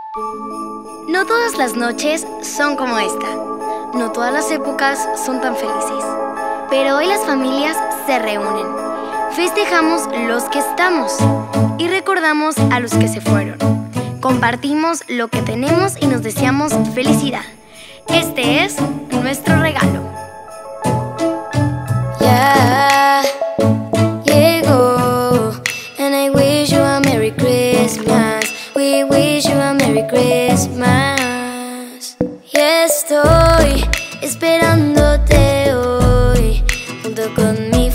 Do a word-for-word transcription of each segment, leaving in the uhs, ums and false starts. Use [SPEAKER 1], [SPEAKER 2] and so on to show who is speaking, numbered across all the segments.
[SPEAKER 1] No todas las noches son como esta. No todas las épocas son tan felices. Pero hoy las familias se reúnen. Festejamos los que estamos y recordamos a los que se fueron. Compartimos lo que tenemos y nos deseamos felicidad. Este es nuestro regalo.
[SPEAKER 2] Ya llegó, and I wish you a Merry Christmas. We wish you a Merry Christmas. Y estoy esperándote hoy, junto con mi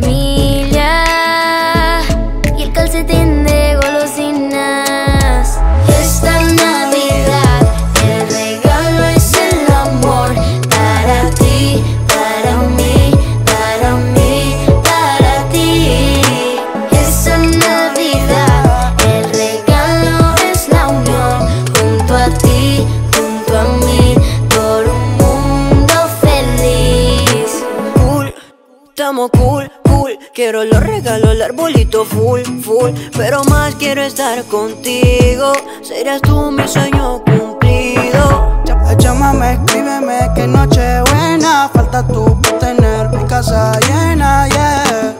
[SPEAKER 2] familia y el calcetín de golosinas. Esta Navidad el regalo es el amor, para ti, para mí, para mí, para ti. Esta Navidad el regalo es la unión, junto a ti, junto a mí, por un mundo feliz.
[SPEAKER 3] Cool, estamos cool, cool. Quiero los regalos, el arbolito full, full. Pero más quiero estar contigo. Serás tú mi sueño cumplido.
[SPEAKER 4] Llámame, escríbeme, que noche buena. Falta tú por tener mi casa llena, yeah,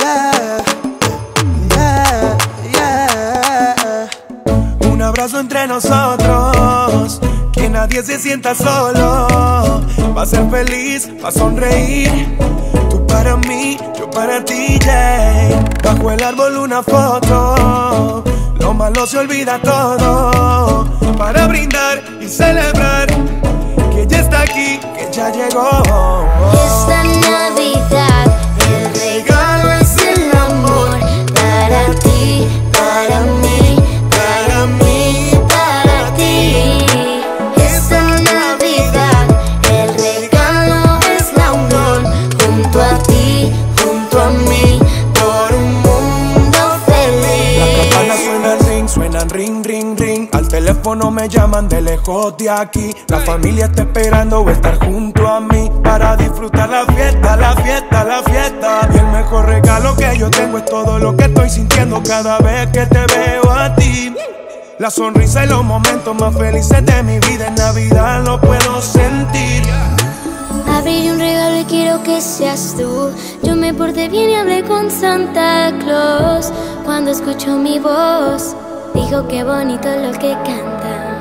[SPEAKER 4] yeah, yeah, yeah.
[SPEAKER 5] Un abrazo entre nosotros, que nadie se sienta solo. Va a ser feliz, va a sonreír. Tú para mí, yo para ti, yeah. Bajo el árbol una foto, lo malo se olvida todo. Para brindar y celebrar que ya está aquí, que ya llegó.
[SPEAKER 2] Esta Navidad el regalo es el amor, para ti, para mí, para mí, para ti. Esta Navidad el regalo es la unión, junto a ti, junto a mí, por un mundo feliz.
[SPEAKER 5] Las campanas suenan ring, suenan ring, ring, ring. Al teléfono me llaman de lejos de aquí. La familia está esperando estar junto a mí para disfrutar la fiesta, la fiesta, la fiesta. Y el mejor regalo que yo tengo es todo lo que estoy sintiendo cada vez que te veo a ti. La sonrisa y los momentos más felices de mi vida en Navidad lo puedo sentir.
[SPEAKER 2] Abriré un regalo y quiero que seas tú. Yo me porté bien y hablé con Santa Claus. Cuando escuchó mi voz, dijo qué bonito lo que canta.